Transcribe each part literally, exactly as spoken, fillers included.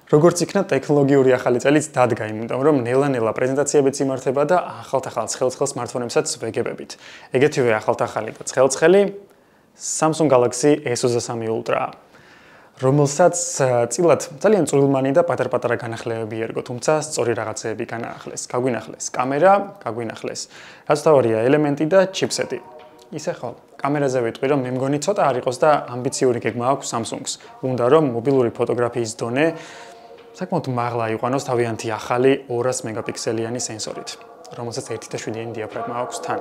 როგორც იქნა ტექნოლოგიური ახალი წელიც დადგა, იმიტომ რომ ნელა-ნელა პრეზენტაციებიც იმართება და ახალ-ახალ ცხელ-ცხელ სმარტფონებსაც ვეგებებით. ეგეთივე ახალ-ახალი და ცხელ-ცხელი Samsung Galaxy S twenty-three Ultra, რომელსაც წილად ძალიან წვრილმანი და პატარ-პატარა განახლებები ერგო, თუმცა სწორი რაღაცეები განაახლეს. გაგვინახლეს კამერა, გაგვინახლეს რაც თავარია ელემენტი და ჩიპსეტი. ისე ხო, კამერაზე ვიტყვი, რომ მე მგონი ცოტა არ იყოს და ამბიციური გეგმა აქვს Samsung-ს. უნდა რომ მობილური ფოტოგრაფიის დონე საკმაოდ მაღლა იყვანოს თავიანთი ახალი ორას მეგაპიქსელიანი სენსორით, რომელსაც ერთი და შვიდი დიაფრაგმა აქვს თან.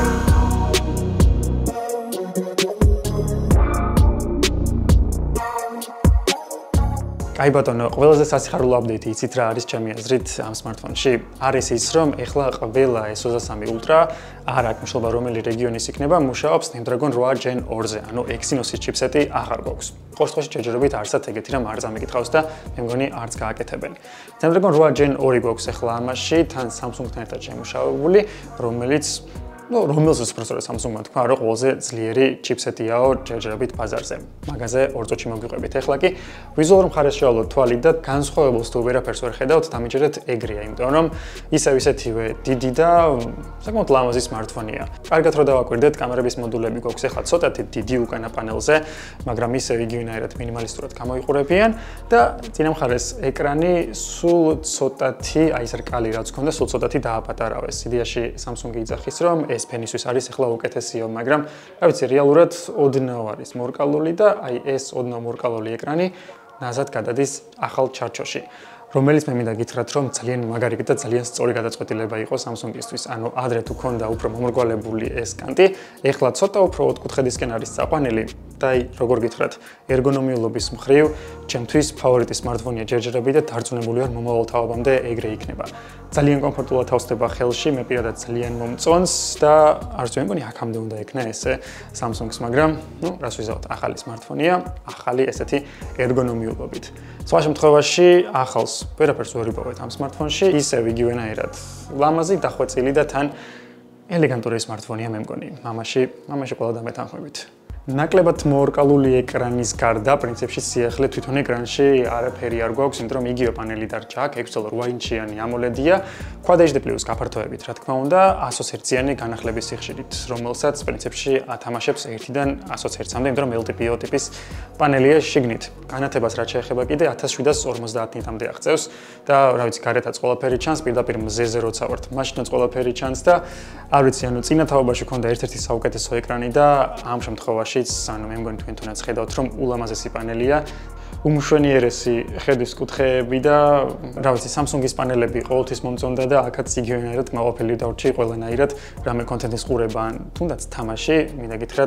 Აი ბატონო, ყველაზე სასიხარულო აპდეიტი იცით რა არის ჩემი აზრით ამ smartphone-ში? არის ის, რომ ეხლა ყველა S twenty-three Ultra არ აქვს მშობა რომელი რეგიონის იქნება, მუშაობს Snapdragon eight Gen two-ზე, ანუ Exynos-ის ჩიპსეტი აღარ გვაქვს. ყოველ შემთხვევაში შეჯერებით არსად ეგეთი რამ არც ამიკითხავს და მე მგონი არც გააკეთებელი. Snapdragon eight Gen two გვაქვს ეხლა ამაში, თან Samsung-თან ერთად შემუშავებული, რომელიც ну, რომელსაც პროცესორად Samsung-მა თქვა, რომ ყველაზე ძლიერი ჩიპსეტიაო ჯერჯერობით ბაზარზე. მაგაზე ორ წუთში მოგიყვებით. ეხლა კი ვიზუალურ მხარეს შევავლოთ თვალი და განსხვავებულს თუ ვერაფერს ვერ ხედავთ, დამიჯერეთ ეგრეა, იმიტომ რომ ისევ ისეთივე დიდი და საკმაოდ ლამაზი smartphone-ია. კარგად რომ დავაკვირდეთ, კამერების მოდულები გვაქვს ეხლა ცოტათი დიდი უკანა პანელზე, მაგრამ ისევ იგივენაირად მინიმალისტურად გამოიყურებიან და წინა მხარეს ეკრანი სულ ცოტათი, აი ეს რკალი რაც ჰქონდა, სულ ცოტათი დააპატარავეს. იდეაში Samsung-ი იძახის, რომ ეს ფენისთვის არის ახლა უკეთესიო, მაგრამ რა ვიცი, რეალურად ოდნავ არის მორკალული და აი ეს ოდნავ მორკალული ეკრანი ნაზად გადადის ახალ ჩარჩოში, რომელიც მე მინდა გითხრათ, რომ ძალიან მაგარი და ძალიან სწორი გადაწყვეტილება იყო Samsung-ისთვის. ანუ ადრე თუ ქონდა უფრო მომრგვალებული ეს კანტი, ეხლა ცოტა უფრო ოთხკუთხედისკენ არის წაყვანილი და აი როგორ გითხრათ, ერგონომიულობის მხრივ ჩემთვის ფავორიტი smartphone-ია ჯერჯერები და დარწმუნებული ვარ მომავალ თაობამდე ეგრე იქნება. ძალიან კომფორტულად თავსდება ხელში, მე პირადად ძალიან მომწონს და არც მე მგონი აქამდე უნდა ექნა ესე Samsung-ს, მაგრამ ნუ რას ვიზავთ, ახალი smartphone-ია, ახალი ესეთი ერგონომიულობით. სხვა შემთხვევაში ახალს ვერაფერს ვერ ვიპოვეთ ამ smartphone-ში, ისევ იგივენაირად ლამაზი, დახვეწილი და თან ელეგანტური smartphone-ია მე მგონი. მამაში, მამაში ყველა დამეთანხმებით. ნაკლებად მორკალული ეკრანის გარდა, პრინციპში სიახლე თვითონ ეკრანში არაფერი არ გვაქვს, იმიტომ რომ იგივე პანელი დარჩა აქ, ექვსი ცალო ორი ინჩიანი AMOLED-ია, Quad H D plus გაფართოებით, რა თქმა უნდა, ათას ჰერციანი განახლების სიხშირით, რომელსაც პრინციპში ათამაშებს ერთიდან ათას ჰერცამდე, იმიტომ რომ L T P O ტიპის პანელია შიგნით. განათებას რაც შეეხება კიდე ათას შვიდას ორმოცდაათ ნიტამდე აღწევს და რა ვიცი, გარეთაც ყველაფერი ჩანს, პირდაპირ მზეზე როცა ვართ, მაშინაც ყველაფერი ჩანს და არ ვიცი, ანუ წინა თაობაში ქონდა ერთ-ერთი საუკეთესო ეკრანი და ამ შემთხვევაში ანუ მე მგონი თქვენ თუნდაც ხედავთ, რომ ულამაზესი პანელია, უმშვენიერესი ხედვის კუთხეები და რა ვიცი, Samsung-ის პანელები ყოველთვის მომწონდა და აქაც იგივენაირად მაყოფილი დავრჩი ყველანაირად რამე კონტენტის ყურება ან თუნდაც თამაში, მინდა გითხრათ,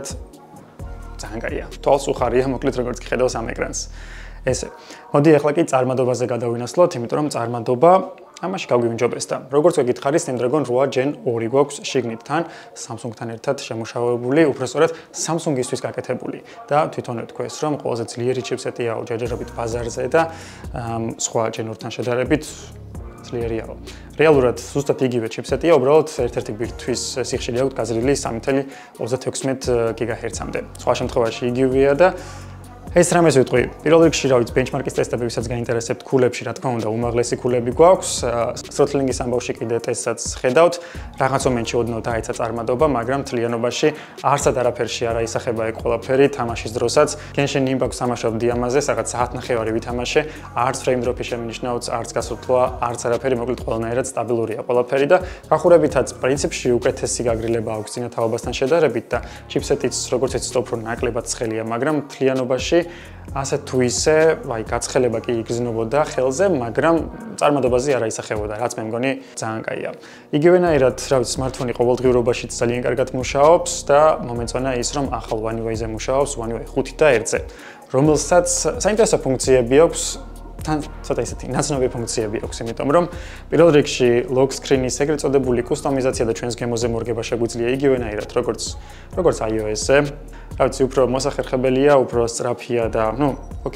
ძალიან კაია. თვალს უხარია, მოკლედ როგორც ხედავს ამ ეკრანს. ესე. მოდი ახლა კი წარმადობაზე გადავინასლოთ, იმიტომ რომ წარმადობა ამაში გავგვიმჯობეს და როგორც ვეკითხარი, Snapdragon eight Gen two გვაქვს შიგნით თან Samsung-თან ერთად შემუშავებული, უბრალოდ Samsung-ისთვის გაკეთებული და თვითონ ვთქვეს, რომ ყველაზე ძლიერი ჩიპსეტიაო ჯერჯერობით ბაზარზე და სხვა Gen two-თან შედარებით ძლიერიაო. რეალურად ზუსტად იგივე ჩიპსეტია, უბრალოდ ერთ-ერთი ბირთვის სიხშირე აქვს გაზრდილი სამი ათას ოცდაექვსი გიგაჰერცამდე. სხვა შემთხვევაში იგივეა და ეს რამეს ვიტყვი, პირველ რიგში რა ვიცი, benchmark-ის ტესტები, ვისაც გაინტერესებთ ქულებში, რა თქმა უნდა, უმაღლესი ქულები გვაქვს. Throttling-ის ამბავში კიდე ტესტსაც ხედავთ. რაღაც მომენტში ოდნავ დაეცა წარმადობა, მაგრამ მთლიანობაში არსად არაფერში არ აისახება ეგ ყველაფერი თამაშის დროსაც. Genshin Impact-ს თამაშობდი ამაზე, რაღაც საათნახევარი ვითამაშე, არც frame drop-ი შემინიშნავს, არც გასუფლა, არც არაფერი, მოკლედ ყველანაირად სტაბილურია ყველაფერი და გახურებითაც პრინციპში უკეთესი გაგრილება აქვს წინა თაობასთან შედარებით და ჩიპსეტიც როგორც ეცით უფრო ნაკლებად ცხელია, მაგრამ მთლიანობაში ასე თუ ისე, აი, გაცხელება კი იგრძნობოდა ხელზე, მაგრამ წარმადობაზე არ აისახებოდა, რაც მე მგონი ძალიან კაია. იგივენაირად, რა ვიცი, smartphone-ი ყოველდღიურობაშიც ძალიან კარგად მუშაობს და მომეწონა ის, რომ ახალ One U I-ზე მუშაობს, One U I ხუთი და ერთზე, რომელსაც საინტერესო ფუნქციები აქვს, თან ცოტა ისეთი ნაცნობი ფუნქციები აქვს, იმიტომ რომ პირველ რიგში lock screen-ის ეგრეთ წოდებული კუსტომიზაცია და ჩვენს გემოზე მორგება შეგვიძლია იგივენაირად, როგორც როგორც iOS-ზე. რა ვიცი, უფრო მოსახერხებელია, უფრო სწრაფია და, ну, ოკეი,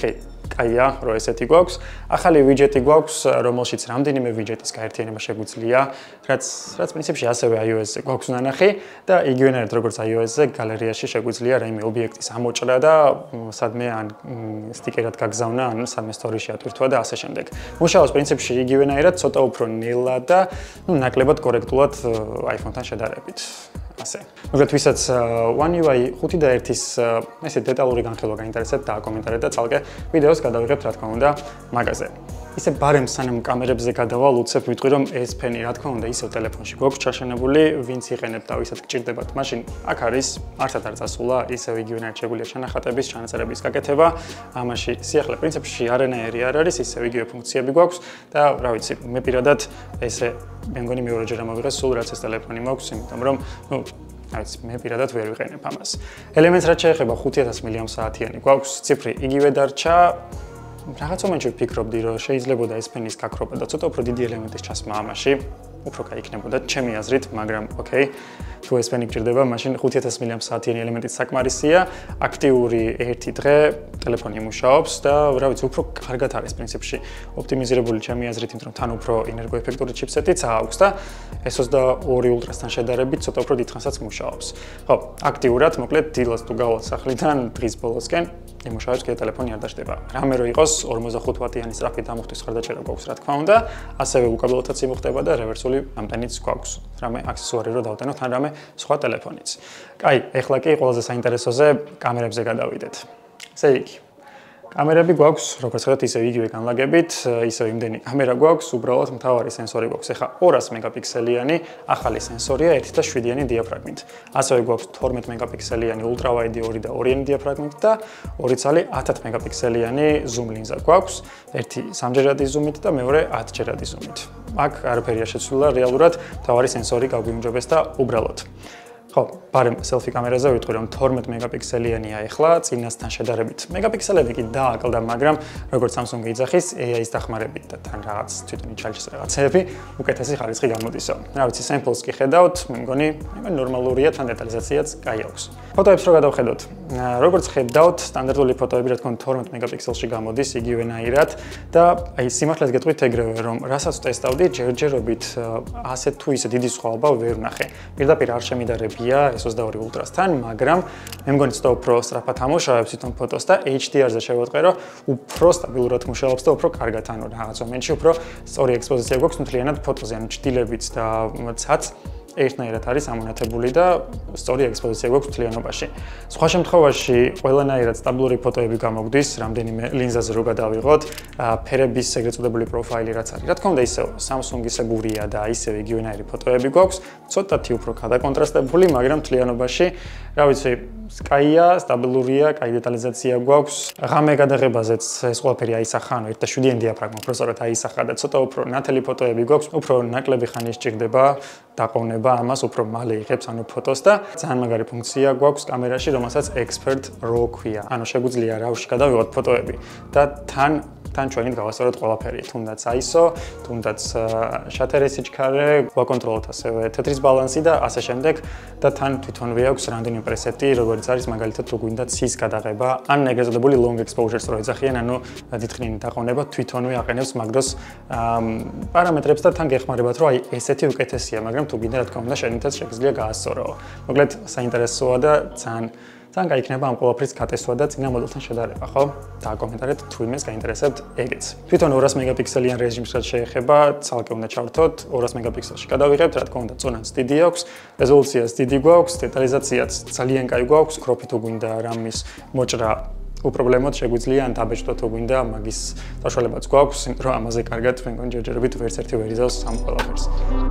კაია, რომ ესეთი გვაქვს. ახალი ვიჯეტი გვაქვს, რომელშიც რამდენიმე ვიჯეტის გაერთიანება შეგვიძლია, რაც რაც პრინციპში ასევე iOS-ზე გვაქვს ნანახი და იგივენაირად როგორც iOS-ზე გალერეაში შეგვიძლია რაიმე ობიექტის ამოჭრა და სადმე ან სტიკერად გაგზავნა, ან სადმე სტორიში ატვირთვა და ასე შემდეგ. მუშაობს პრინციპში იგივენაირად, ცოტა უფრო ნელა და ნუ ნაკლებად კორექტულად iPhone-თან შედარებით. ასე. მოკლედ ვისაც One U I ხუთი და ერთის ესე დეტალური განხილვა გაინტერესებთ, დააკომენტარეთ და ცალკე ვიდეოს გადავიღებთ რა თქმა უნდა მაგაზე. ისე ბარემ სანამ კამერებზე გადავალ, უცებ ვიტყვი რომ ეს ფენი რა თქმა უნდა ისევ ტელეფონში გვაქვს ჩაშენებული, ვინც იყენებთ და ვისაც გჭირდებათ, მაშინ აქ არის არსად არ წასულა, ისევ იგივენაირად შეგვიძლია ჩანახატების, ჩანაწერების გაკეთება. ამაში სიახლე პრინციპში არანაირი არ არის, ისევ იგივე ფუნქციები გვაქვს და რა ვიცი, მე პირადად ესე მე მგონი მეორეჯერ ამოვიღე სულ რაც ეს ტელეფონი მაქვს, იმიტომ რომ ნუ აი მე პირადად ვერ ვიყენებ ამას. ელემენტს რაც შეეხება ხუთი ათას მილიამპ-საათიანი გვაქვს, ციფრი იგივე დარჩა. რაღაც მომენტში ვფიქრობდი, რომ შეიძლებოდა ეს ფენის გაქრობა და ცოტა უფრო დიდი ელემენტის ჩასმა ამაში, უფრო კაი იქნებოდა ჩემი აზრით, მაგრამ ოკეი, თუ ეს ფენი გჭირდება, მაშინ ხუთი ათას მილიამპ-საათიანი ელემენტიც საკმარისია. აქტიური ერთი დღე ტელეფონი მუშაობს და რა ვიცი, უფრო კარგად არის პრინციპში ოპტიმიზირებული ჩემი აზრით, იმიტომ რომ თან უფრო ენერგოეფექტური ჩიპსეტიც აქვს და S ოცდაორი Ultra-სთან შედარებით ცოტა უფრო დიდხანსაც მუშაობს. ხო, აქტიურად, მოკლედ დილას თუ გავალ სახლიდან დღის ბოლოსკენ იმუშავებს კიდე ტელეფონი არ დაждდება. რამე რო იყოს ორმოცდახუთ ვატიანი სწრაფი დამუხტვის მხარდაჭერა გვაქვს რა თქმა უნდა, ასევე უკაბელოთაც იმუხტება და რევერსული ამტენიც გვაქვს. რამე აქსესუარი რო დავტენოთ, ან რამე სხვა ტელეფონიც. კაი, ეხლა კი ყველაზე საინტერესოზე კამერებზე გადავიდეთ. ესე იგი, კამერები გვაქვს, როგორც ხედავთ, ისევ იგივე განლაგებით, ისევ იმდენი კამერა გვაქვს, უბრალოდ მთავარი სენსორი გვაქვს. ეხლა ორას მეგაპიქსელიანი ახალი სენსორია ერთი და შვიდიანი დიაფრაგმით. ასევე გვაქვს თორმეტ მეგაპიქსელიანი ultra-wide ორი და ორიანი დიაფრაგმით და ორი ცალი ათათ მეგაპიქსელიანი zoom ლინზა გვაქვს, ერთი სამჯერადი ზუმით და მეორე ათჯერადი ზუმით. აქ არაფერია შეცვლილა, რეალურად მთავარი სენსორი გაგვიმჯობეს და უბრალოდ ხო, ბარემ სელფი კამერაზე ვიტყვი რომ თორმეტ მეგაპიქსელიანია ეხლა, წინასთან შედარებით. მეგაპიქსელები კი დააკლდა, მაგრამ როგორც Samsung-ი იძახის, A I-ის დახმარებით და თან რაღაც თვითონ იჩალჭის რაღაცეები, უკეთესი ხარისხი გამოდისო. რა ვიცი, სემპლს კი ხედავთ, მე მგონი, მე ნორმალურია, თან დეტალიზაციაც კაი აქვს. ფოტოებს რო გადავხედოთ. როგორც ხედავთ, სტანდარტული ფოტოები რა თქმა უნდა თორმეტ მეგაპიქსელში გამოდის იგივენაირად და აი სიმართლეს გეტყვით ეგრევე, რომ რასაც ტესტავდი, ჯერჯერობით ასე თუ ისე დიდი სხვაობა ვერ ვნახე. პირდაპირ არ შემიდარებ S ოცდაორი Ultra-სთან, მაგრამ მე მგონი ცოტა უფრო სწრაფად ამუშავებს თვითონ ფოტოს და H D R-ზე შევატყე, რომ უფრო სტაბილურად მუშაობს და უფრო კარგად, ანუ რაღაც მომენტში უფრო სწორი ექსპოზიცია გვაქვს მთლიანად ფოტოზე, ანუ ჭრილებიც და ცაც ერთნაირად არის ამონათებული და სწორი ექსპოზიცია გვაქვს მთლიანობაში. სხვა შემთხვევაში ყველანაირად სტაბილური ფოტოები გამოგვდის, რამდენიმე ლინზაზე რო გადავიღოთ, ფერების ეგრეთ წოდებული პროფაილი რაც არის. რა თქმა უნდა, ისევ Samsung-ისებურია და ისევ იგივენაირი ფოტოები გვაქვს, ცოტათი უფრო გადაკონტრასტებული, მაგრამ მთლიანობაში, რა ვიცი, კაია, სტაბილურია, კაი დეტალიზაცია გვაქვს. ღამე გადაღებაზეც ეს ყველაფერი აისახა, ანუ ერთ და შვიდიანი დიაფრაგმა უბრალოდ აისახა და ცოტა უფრო ნათელი ფოტოები გვაქვს, უფრო ნაკლები ხანი სჭირდება დაყოვნება ამას, უფრო მალე იღებს ანუ ფოტოს და ძალიან მაგარი ფუნქცია გვაქვს კამერაში, რომელსაც expert raw ქვია. ანუ შეგვიძლია რავში გადავიღოთ ფოტოები და თან თან ჩვენით გავასწოროთ ყველაფერი, თუნდაც I S O, თუნდაც შატერის სიჩქარე, ვაკონტროლოთ ასევე თეთრის ბალანსი და ასე შემდეგ და თან თვითონვე აქვს რამდენიმე პრესეტი, როგორც არის მაგალითად თუ გვინდა ცის გადაღება, ან ეგრეთ წოდებული long exposure-ს რო ეძახიან, ანუ დიდხნინი დაყოვნება თვითონვე აყენებს მაგ დროს პარამეტრებს და თან გეხმარებათ, რომ აი ესეთი უკეთესია, მაგრამ თუ გინდა რა თქმა უნდა შენითაც შეგიძლია გაასწოროო. მოკლედ საინტერესოა და ძალიან თან გაიქნება ამ ყველაფრის გატესვა და წინა მოდელთან შედარება, ხო? დააკომენტარეთ თუ იმეს გაინტერესებთ ეგეც. თვითონ ორას მეგაპიქსელიან რეჟიმს რაც შეეხება, ცალკე უნდა ჩავრთოთ, ორას მეგაპიქსელში გადავიღებთ, რა თქმა უნდა, წონაც დიდი აქვს, რეზოლუციაც დიდი გვაქვს, დეტალიზაციაც ძალიან კაი გვაქვს, კროპი თუ გვინდა რამის მოჭრა უპრობლემოდ შეგვიძლია ან დაბეჭდოთ თუ გვინდა მაგის საშუალებაც გვაქვს, იმიტომ რომ ამაზე კარგად მე მგონი ჯერჯერობით ვერც ერთი ვერ იზავს ამ ყველაფერს.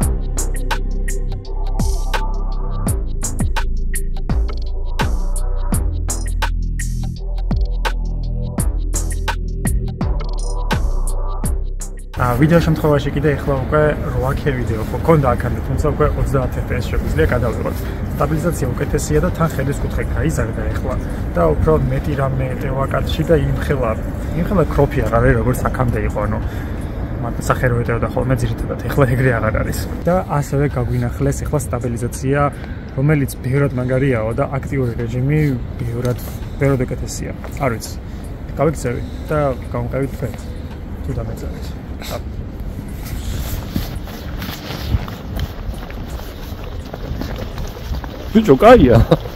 ვიდეო შემთხვევაში კიდე ეხლა უკვე რვა K ვიდეო ხო ქონდა აქამდე, თუმცა უკვე ოცდაათ F P S შეგვიძლია გადავიღოთ. სტაბილიზაცია უკეთესია და თან ხედის კუთხე გაიზარდა ეხლა და უფრო მეტი რამე ეტევა კადრში და იმხელა იმხელა კროპი აღარ არის როგორც აქამდე იყო, ანუ მათ სახერო ეტეოდა ხოლმე ძირითადად, ეხლა ეგრე აღარ არის. და ასევე გაგვინახლეს ეხლა სტაბილიზაცია, რომელიც ბევრად მაგარიაო და აქტიური რეჟიმი ბევრად ბევრად უკეთესია. არ ვიცი. გავიქცევი და გავყევით თქვენ. თუ დამეწარეთ. ბიჭო, კაია.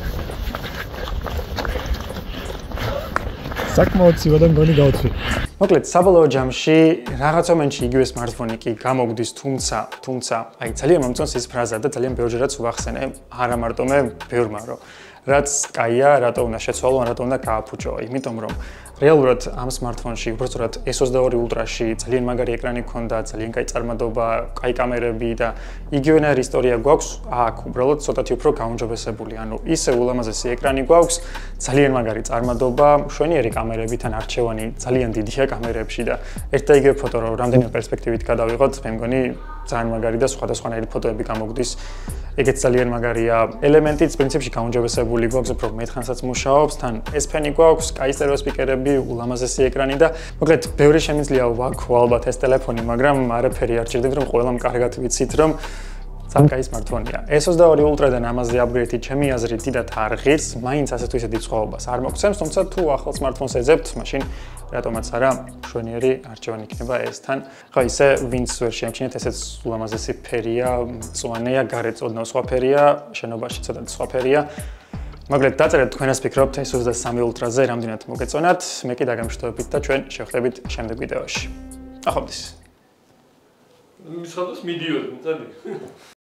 საკმაოდ ცივად მგონი გავწვი. მოკლედ, საბოლოო ჯამში რაღაც მომენტში იგივე smartphone-ი კი გამოგდის, თუმცა, თუმცა, აი ძალიან მომწონს ის ფრაზა და ძალიან ბევრჯერაც ვახსენე, არა მარტო მე, ბევრმა რომ რაც კაია, რატო უნდა შეცვალო, რატო უნდა გააფუჭო, იმიტომ რომ რეალურად ამ smartphone-ში, უბრალოდ S ოცდაორი Ultra-ში ძალიან მაგარი ეკრანი ქონდა, ძალიან კაი წარმადობა, კაი კამერები და იგივენაირი ისტორია გვაქვს, აქ უბრალოდ ცოტათი უფრო გაუმჯობესებული, ანუ ისე ულამაზესი ეკრანი გვაქვს, ძალიან მაგარი წარმადობა, მშვენიერი კამერებთან არჩევანი ძალიან დიდია კამერებში და ერთ და იგივე ფოტო რომ რამდენიმე პერსპექტივით გადავიღოთ, მე მგონი ძალიან მაგარი და სხვადასხვანაირი ფოტოები გამოგდის. ეგეც ძალიან მაგარია. ელემენტიც პრინციპში გაუმჯობესებული გვაქვს, უფრო მეტხანსაც მუშაობს, თან S Pen-ი გვაქვს, კაი სტერეო სპიკერები, ულამაზესი ეკრანი და მოკლედ ბევრი შემიძლია ვაქო ალბათ ეს ტელეფონი, მაგრამ არაფერი არ ჭირდება, რომ ყველამ კარგად ვიცით, რომ ძალიან კაი smartphone-ია. S ოცდაორი Ultra-დან ამაზე upgrade-ი ჩემი აზრით დიდად არ ღირს, მაინც ასეთ თუ ისეთი სხვაობას არ მოგცემს, თუმცა თუ ახალ smartphone-ს ეძებთ, მაშინ რატომაც არა, მშვენიერი არჩევანი იქნება ეს-თან. ხო, ისე ვინც ვერ შეამჩნიეთ, ესეც ულამაზესი ფერია, მწვანეა, გარეთ ოდნავ სხვა ფერია, შენობაში ცოტა სხვა ფერია. მოკლედ, დაწერეთ თქვენას ფიქრობთ S ოცდასამი Ultra-ზე რამდენად მოგეწონათ, მე კი დაგემშვიდობებით და ჩვენ შევხვდებით შემდეგ ვიდეოში. ახობდის. მისხადოს მიდიოდი, მწადი.